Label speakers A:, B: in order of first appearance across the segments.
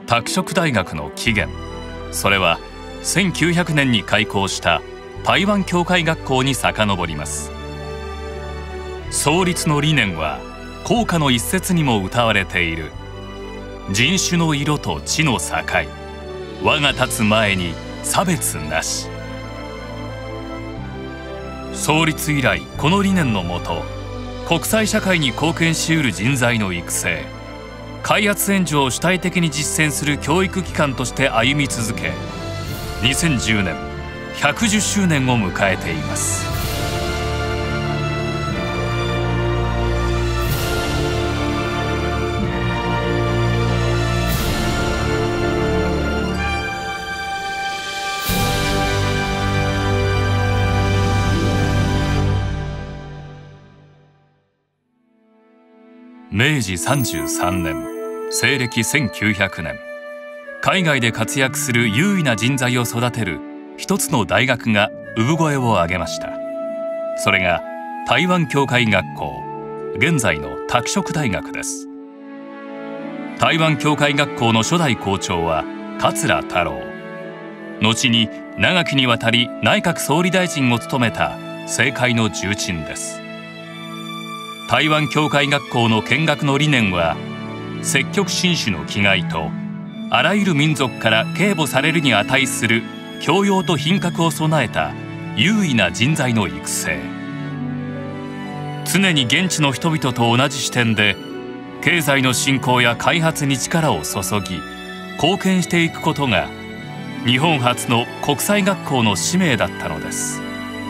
A: 拓殖大学の起源、それは1900年に開校した台湾教会学校に遡ります。創立の理念は校歌の一節にも歌われている人種の色と地の境、我が立つ前に差別なし。創立以来この理念のもと、国際社会に貢献しうる人材の育成、開発援助を主体的に実践する教育機関として歩み続け、2010年110周年を迎えています。明治33年、西暦1900年、海外で活躍する優位な人材を育てる一つの大学が産声を上げました。それが台湾教会学校、現在の拓殖大学です。台湾教会学校の初代校長は桂太郎、後に長きにわたり内閣総理大臣を務めた政界の重鎮です。台湾教会学校の見学の理念は、積極進取の気概とあらゆる民族から敬母されるに値する教養と品格を備えた優位な人材の育成、常に現地の人々と同じ視点で経済の振興や開発に力を注ぎ貢献していくことが日本初の国際学校の使命だったのです。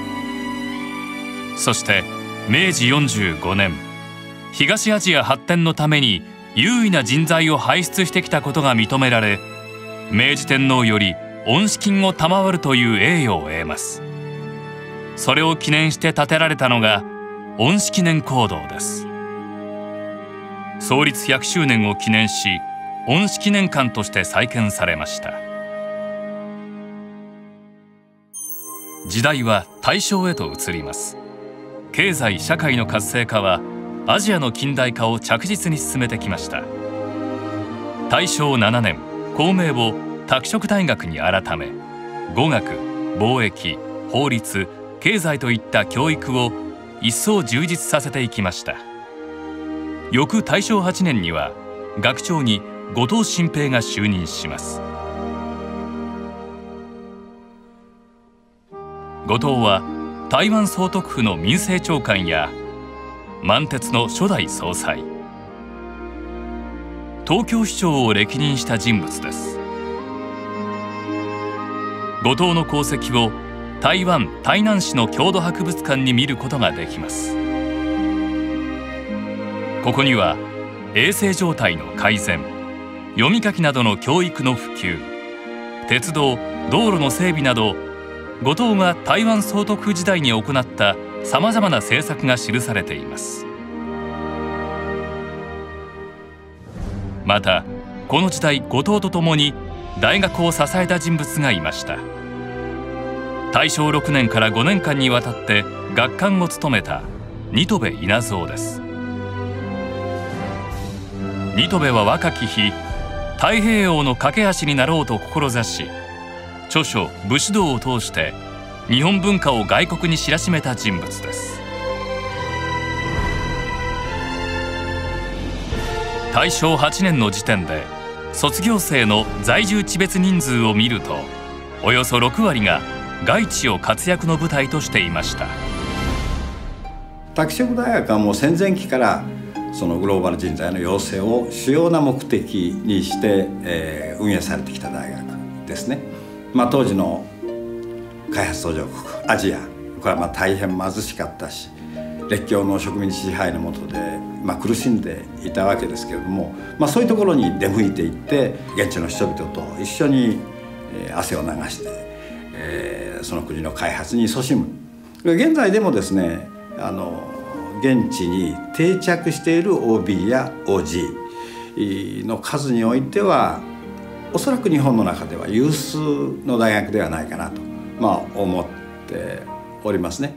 A: そして明治45年、東アジア発展のために優位な人材を輩出してきたことが認められ、明治天皇より恩賜金を賜るという栄誉を得ます。それを記念して建てられたのが恩賜記念講堂です。創立100周年を記念し、恩賜記念館として再建されました。時代は大正へと移ります。経済社会の活性化はアジアの近代化を着実に進めてきました。大正7年、校名を拓殖大学に改め、語学、貿易、法律、経済といった教育を一層充実させていきました。翌大正8年には学長に後藤新平が就任します。後藤は台湾総督府の民政長官や満鉄の初代総裁、東京市長を歴任した人物です。後藤の功績を台湾台南市の郷土博物館に見ることができます。ここには衛生状態の改善、読み書きなどの教育の普及、鉄道道路の整備など後藤が台湾総督府時代に行ったさまざまな政策が記されています。またこの時代、後藤と共に大学を支えた人物がいました。大正6年から5年間にわたって学官を務めた新渡戸稲造です。新渡戸は若き日、太平洋の架け橋になろうと志し、著書「武士道」を通して日本文化を外国に知らしめた人物です。大正8年の時点で卒業生の在住地別人数を見ると、およそ6割が外地を活躍の舞台としていました。
B: 拓殖大学はもう戦前期からそのグローバル人材の養成を主要な目的にして、運営されてきた大学ですね。当時の開発途上国アジア、これは大変貧しかったし、列強の植民地支配の下で、苦しんでいたわけですけれども、そういうところに出向いていって現地の人々と一緒に汗を流して、その国の開発に勤しむ。現在でもですね、現地に定着している OB や OG の数においてはおそらく日本の中では有数の大学ではないかなと、思っておりますね。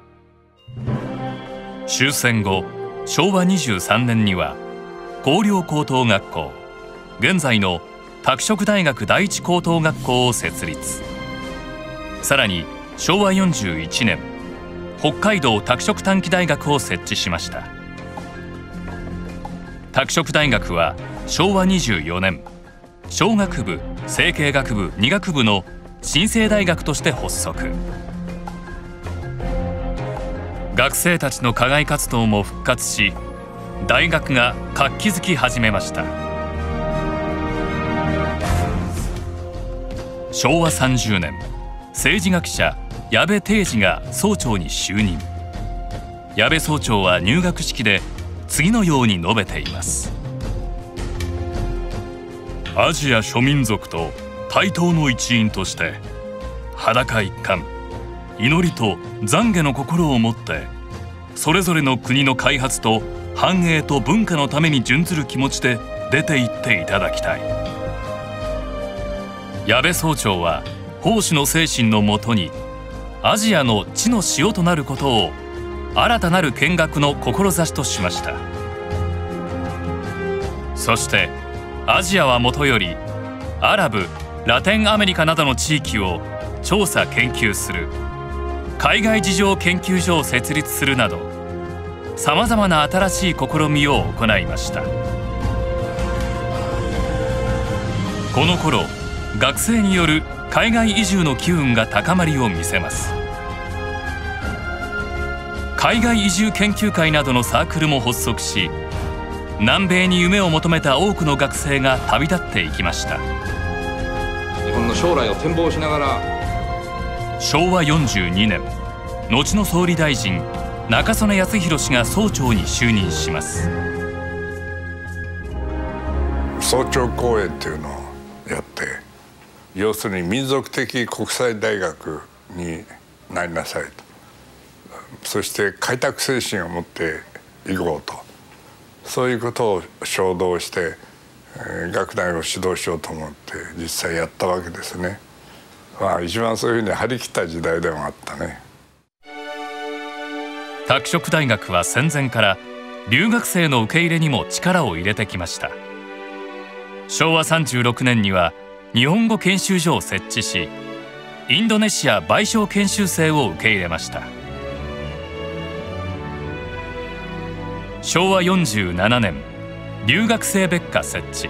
A: 終戦後、昭和23年には光陵高等学校、現在の拓殖大学第一高等学校を設立。さらに昭和41年北海道拓殖短期大学を設置しました。拓殖大学は昭和24年商学部成蹊学部理学部の新生大学として発足。学生たちの課外活動も復活し、大学が活気づき始めました。昭和30年政治学者矢部定治が総長に就任。矢部総長は入学式で次のように述べています。アジア諸民族と対等の一員として裸一貫、祈りと懺悔の心を持ってそれぞれの国の開発と繁栄と文化のために準ずる気持ちで出て行っていただきたい。矢部総長は奉仕の精神のもとにアジアの地の塩となることを新たなる見学の志としました。そしてアジアはもとよりアラブ・ラテンアメリカなどの地域を調査研究する海外事情研究所を設立するなどさまざまな新しい試みを行いました。この頃学生による海外移住の機運が高まりを見せます。海外移住研究会などのサークルも発足し、南米に夢を求めた多くの学生が旅立っていきました。
C: 日本の将来を展望しながら
A: 昭和42年後の総理大臣中曽根康弘氏が総長に就任します。
D: 早朝講演というのをやって、要するに民族的国際大学になりなさいと、そして開拓精神を持っていこうと、そういうことを衝動して、学内を指導しようと思って実際やったわけですね。一番そういうふうに張り切った時代でもあったね。
A: 拓殖大学は戦前から留学生の受け入れにも力を入れてきました。昭和36年には日本語研修所を設置し、インドネシア賠償研修生を受け入れました。昭和47年留学生別科設置。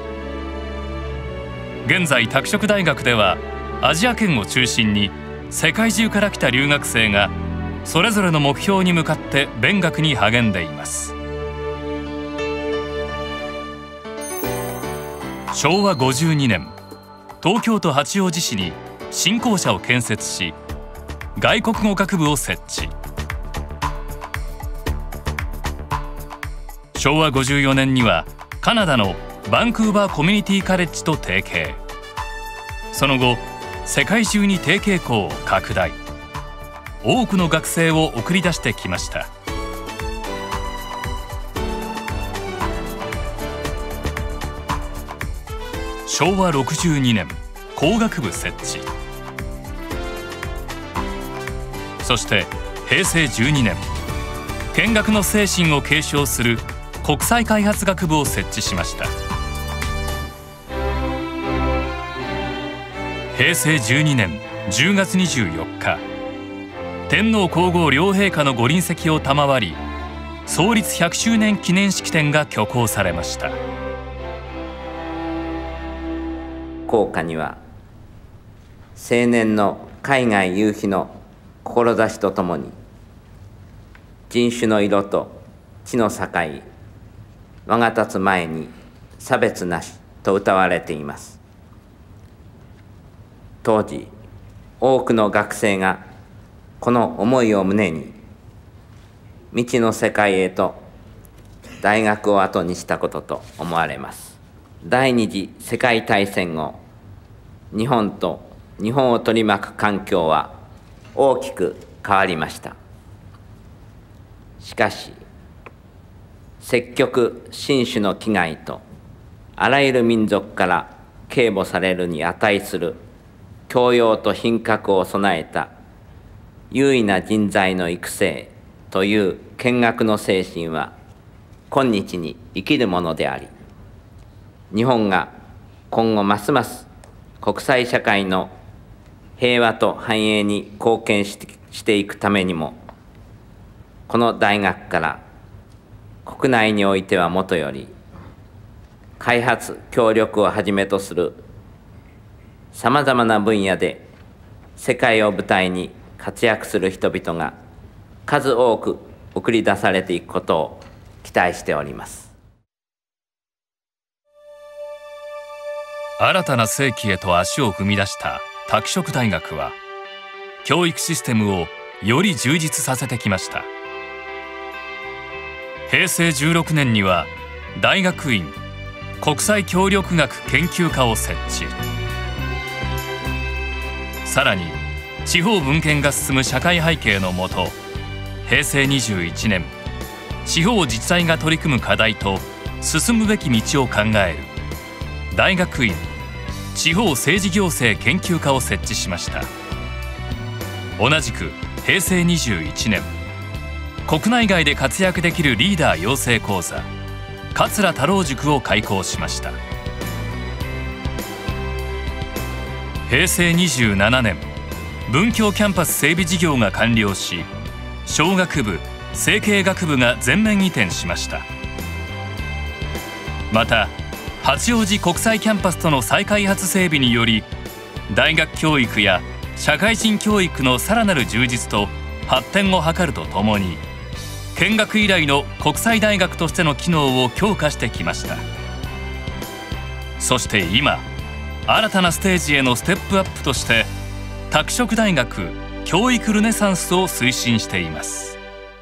A: 現在拓殖大学ではアジア圏を中心に世界中から来た留学生がそれぞれの目標に向かって勉学に励んでいます。昭和52年東京都八王子市に新校舎を建設し、外国語学部を設置。昭和54年にはカナダのバンクーバーコミュニティカレッジと提携。その後世界中に提携校を拡大、多くの学生を送り出してきました。昭和62年工学部設置。そして平成12年見学の精神を継承する国際開発学部を設置しました。平成12年10月24日天皇皇后両陛下のご臨席を賜り、創立100周年記念式典が挙行されました。
E: 校歌には青年の海外遊避の志とともに、人種の色と地の境、我が立つ前に差別なしと謳われています。当時多くの学生がこの思いを胸に未知の世界へと大学を後にしたことと思われます。第二次世界大戦後、日本と日本を取り巻く環境は大きく変わりました。しかし積極新種の危害とあらゆる民族から警護されるに値する教養と品格を備えた優位な人材の育成という見学の精神は今日に生きるものであり、日本が今後ますます国際社会の平和と繁栄に貢献していくためにも、この大学から国内においてはもとより開発協力をはじめとするさまざまな分野で世界を舞台に活躍する人々が数多く送り出されていくことを期待しております。
A: 新たな世紀へと足を踏み出した拓殖大学は、教育システムをより充実させてきました。平成16年には大学院国際協力学研究科を設置。さらに地方分権が進む社会背景のもと、平成21年地方自治体が取り組む課題と進むべき道を考える大学院地方政治行政研究科を設置しました。同じく平成21年、国内外で活躍できるリーダー養成講座桂太郎塾を開講しました。平成27年、文教キャンパス整備事業が完了し、商学部成蹊学部が全面移転しました。また八王子国際キャンパスとの再開発整備により、大学教育や社会人教育のさらなる充実と発展を図るとともに、見学以来の国際大学としての機能を強化してきました。そして今、新たなステージへのステップアップとして拓殖大学教育ルネサンスを推進しています。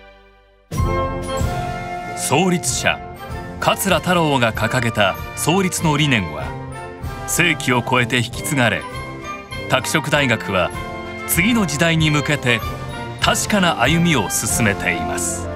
A: 創立者桂太郎が掲げた創立の理念は世紀を超えて引き継がれ、拓殖大学は次の時代に向けて確かな歩みを進めています。